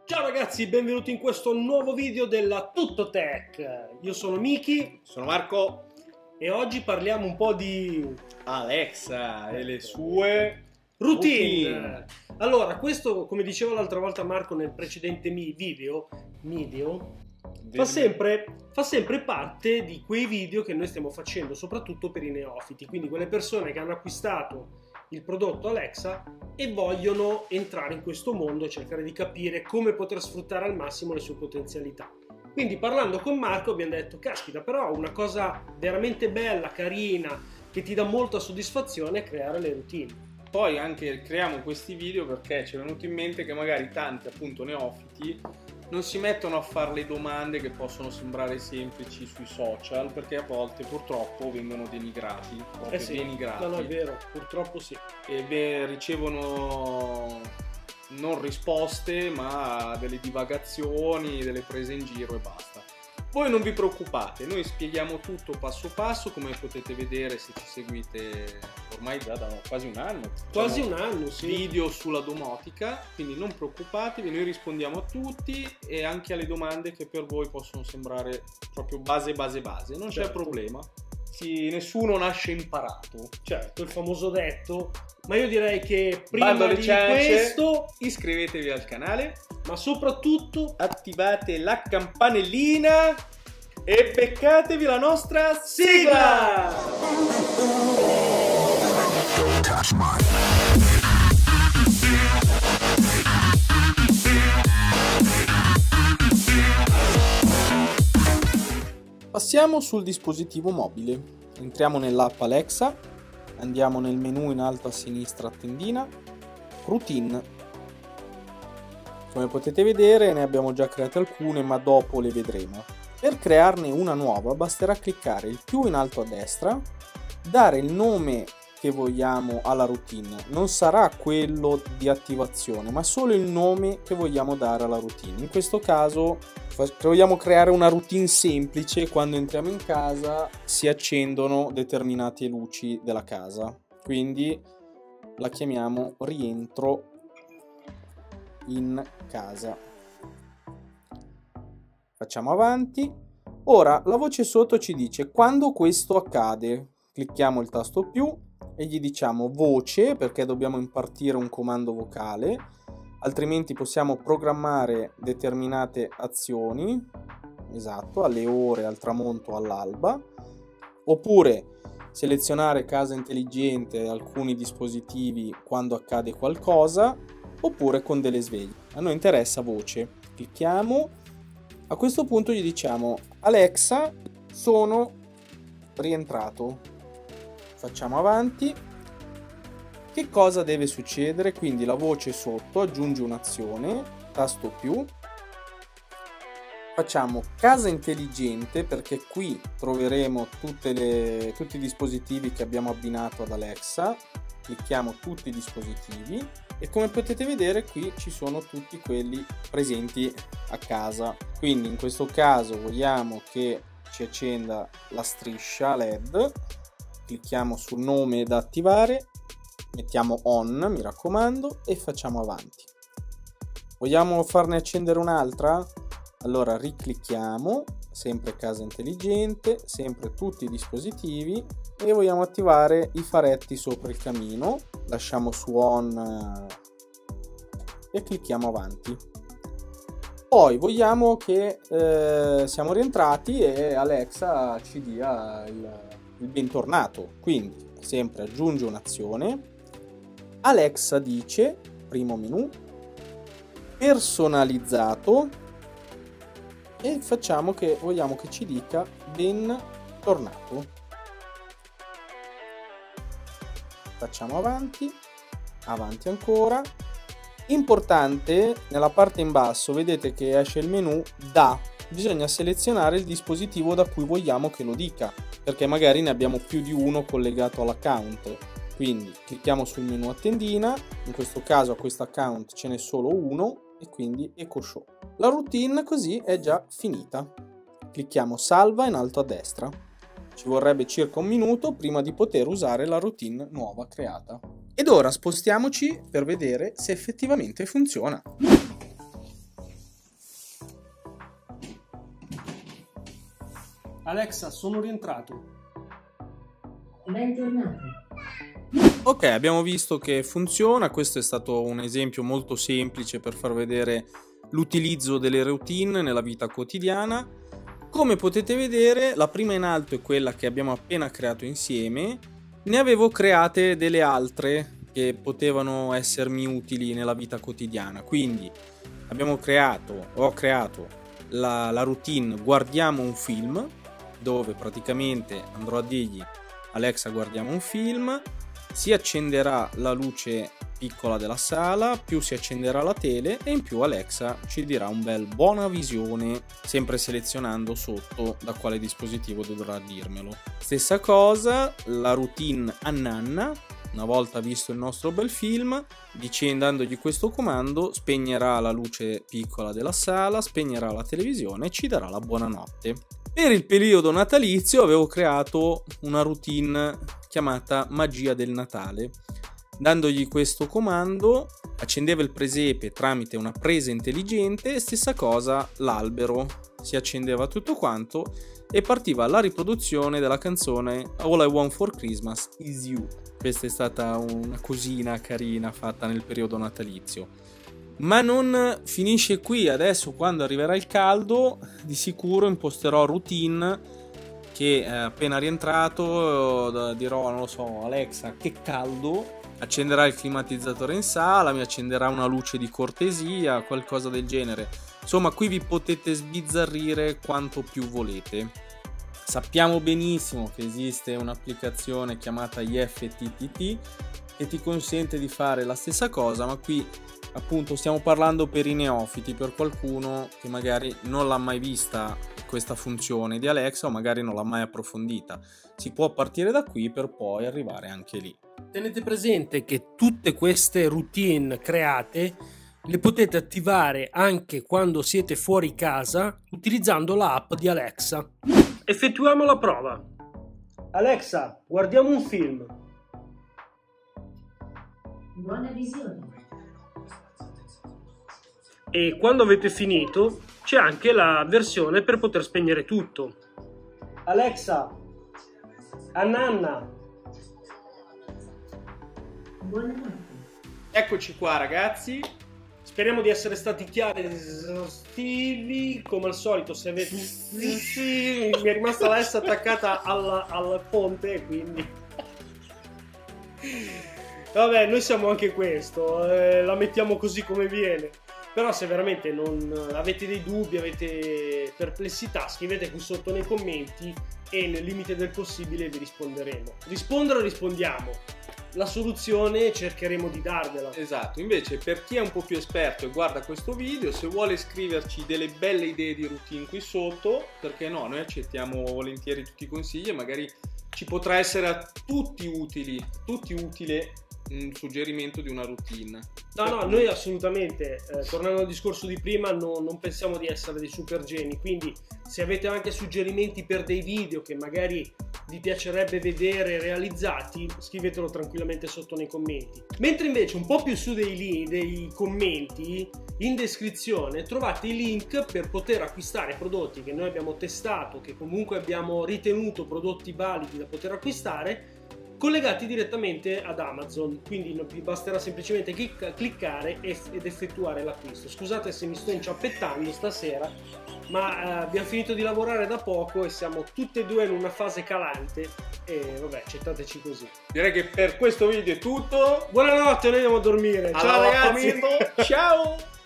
Ciao ragazzi, benvenuti in questo nuovo video della Tuttotech. Io sono Miki, sono Marco e oggi parliamo un po' di Alexa e le sue routine. Allora, questo, come dicevo l'altra volta Marco nel precedente video, fa sempre parte di quei video che noi stiamo facendo, soprattutto per i neofiti, quindi quelle persone che hanno acquistato il prodotto Alexa e vogliono entrare in questo mondo e cercare di capire come poter sfruttare al massimo le sue potenzialità. Quindi parlando con Marco abbiamo detto, caspita, però una cosa veramente bella, carina, che ti dà molta soddisfazione è creare le routine. Poi anche creiamo questi video perché ci è venuto in mente che magari tanti appunto neofiti non si mettono a fare le domande che possono sembrare semplici sui social, perché a volte purtroppo vengono denigrati. Sì. Denigrati. No, è vero, purtroppo sì. E ricevono non risposte, ma delle divagazioni, delle prese in giro e basta. Voi non vi preoccupate, noi spieghiamo tutto passo passo, come potete vedere se ci seguite ormai già da quasi un anno. Quasi un anno, sì. Video sulla domotica, quindi non preoccupatevi, noi rispondiamo a tutti e anche alle domande che per voi possono sembrare proprio base, non c'è problema. Nessuno nasce imparato. Certo, il famoso detto. Ma io direi che prima Bando alle di ciance, questo iscrivetevi al canale, ma soprattutto attivate la campanellina e beccatevi la nostra sigla! Passiamo sul dispositivo mobile, entriamo nell'app Alexa, andiamo nel menu in alto a sinistra a tendina, routine. Come potete vedere ne abbiamo già create alcune, ma dopo le vedremo. Per crearne una nuova basterà cliccare il più in alto a destra, dare il nome che vogliamo alla routine. Non sarà quello di attivazione, ma solo il nome che vogliamo dare alla routine. In questo caso vogliamo creare una routine semplice. Quando entriamo in casa si accendono determinate luci della casa, quindi la chiamiamo rientro in casa. Facciamo avanti. Ora la voce sotto ci dice quando questo accade. Clicchiamo il tasto più e gli diciamo voce, perché dobbiamo impartire un comando vocale, altrimenti possiamo programmare determinate azioni, esatto, alle ore, al tramonto, all'alba, oppure selezionare casa intelligente, alcuni dispositivi quando accade qualcosa, oppure con delle sveglie. A noi interessa voce. Clicchiamo. A questo punto gli diciamo Alexa, sono rientrato. Facciamo avanti. Che cosa deve succedere? Quindi la voce sotto aggiunge un'azione, tasto più. Facciamo casa intelligente, perché qui troveremo tutti i dispositivi che abbiamo abbinato ad Alexa. Clicchiamo tutti i dispositivi e come potete vedere qui ci sono tutti quelli presenti a casa. Quindi in questo caso vogliamo che ci accenda la striscia LED, clicchiamo sul nome da attivare, mettiamo on, mi raccomando, e facciamo avanti. Vogliamo farne accendere un'altra? Allora riclicchiamo, sempre casa intelligente, sempre tutti i dispositivi, e vogliamo attivare i faretti sopra il camino. Lasciamo su on e clicchiamo avanti. Poi vogliamo che siamo rientrati e Alexa ci dia il bentornato, quindi sempre aggiunge un'azione. Alexa dice, primo menu, personalizzato, e facciamo che vogliamo che ci dica bentornato. Facciamo avanti, avanti ancora. Importante, nella parte in basso vedete che esce il menu da. Bisogna selezionare il dispositivo da cui vogliamo che lo dica, perché magari ne abbiamo più di uno collegato all'account. Quindi clicchiamo sul menu a tendina, in questo caso a questo account ce n'è solo uno e quindi Eco Show. La routine così è già finita. Clicchiamo salva in alto a destra. Ci vorrebbe circa un minuto prima di poter usare la routine nuova creata. Ed ora spostiamoci per vedere se effettivamente funziona. Alexa, sono rientrato. Bentornato. Ok, abbiamo visto che funziona. Questo è stato un esempio molto semplice per far vedere l'utilizzo delle routine nella vita quotidiana. Come potete vedere, la prima in alto è quella che abbiamo appena creato insieme. Ne avevo create delle altre che potevano essermi utili nella vita quotidiana. Quindi ho creato la routine guardiamo un film, dove praticamente andrò a dirgli: Alexa, guardiamo un film. Si accenderà la luce piccola della sala, più si accenderà la tele e in più Alexa ci dirà un bel buona visione, sempre selezionando sotto da quale dispositivo dovrà dirmelo. Stessa cosa la routine a Nanna. Una volta visto il nostro bel film, dandogli questo comando, spegnerà la luce piccola della sala, spegnerà la televisione e ci darà la buonanotte. Per il periodo natalizio avevo creato una routine chiamata Magia del Natale. Dandogli questo comando, accendeva il presepe tramite una presa intelligente e stessa cosa l'albero. Si accendeva tutto quanto e partiva la riproduzione della canzone All I Want for Christmas Is You. Questa è stata una cosina carina fatta nel periodo natalizio. Ma non finisce qui. Adesso, quando arriverà il caldo, di sicuro imposterò routine che appena rientrato dirò, non lo so, Alexa, che caldo. Accenderà il climatizzatore in sala, mi accenderà una luce di cortesia, qualcosa del genere. Insomma, qui vi potete sbizzarrire quanto più volete. Sappiamo benissimo che esiste un'applicazione chiamata IFTTT che ti consente di fare la stessa cosa, ma qui appunto stiamo parlando per i neofiti, per qualcuno che magari non l'ha mai vista questa funzione di Alexa o magari non l'ha mai approfondita. Si può partire da qui per poi arrivare anche lì. Tenete presente che tutte queste routine create le potete attivare anche quando siete fuori casa utilizzando l'app di Alexa. Effettuiamo la prova. Alexa, guardiamo un film. Buona visione. E quando avete finito c'è anche la versione per poter spegnere tutto. Alexa, a Nanna. Buonanotte. Eccoci qua, ragazzi. Speriamo di essere stati chiari ed esaustivi. Come al solito, se avete... mi è rimasta la S attaccata al ponte, quindi... Vabbè, noi siamo anche questo, la mettiamo così come viene. Però se veramente non avete dei dubbi, avete perplessità, scrivete qui sotto nei commenti e nel limite del possibile vi risponderemo. Rispondere rispondiamo. La soluzione cercheremo di darvela. Esatto, invece per chi è un po' più esperto e guarda questo video, se vuole scriverci delle belle idee di routine qui sotto, perché no, noi accettiamo volentieri tutti i consigli e magari ci potrà essere a tutti utile un suggerimento di una routine. No, noi assolutamente, tornando al discorso di prima, non pensiamo di essere dei super geni, quindi se avete anche suggerimenti per dei video che magari vi piacerebbe vedere realizzati, scrivetelo tranquillamente sotto nei commenti. Mentre invece un po' più su dei commenti, in descrizione trovate i link per poter acquistare prodotti che noi abbiamo testato, che comunque abbiamo ritenuto prodotti validi da poter acquistare, collegati direttamente ad Amazon, quindi vi basterà semplicemente cliccare ed effettuare l'acquisto. Scusate se mi sto inciappettando stasera, ma abbiamo finito di lavorare da poco e siamo tutte e due in una fase calante e vabbè, accettateci così. Direi che per questo video è tutto. Buonanotte, noi andiamo a dormire. Ciao ragazzi, ciao!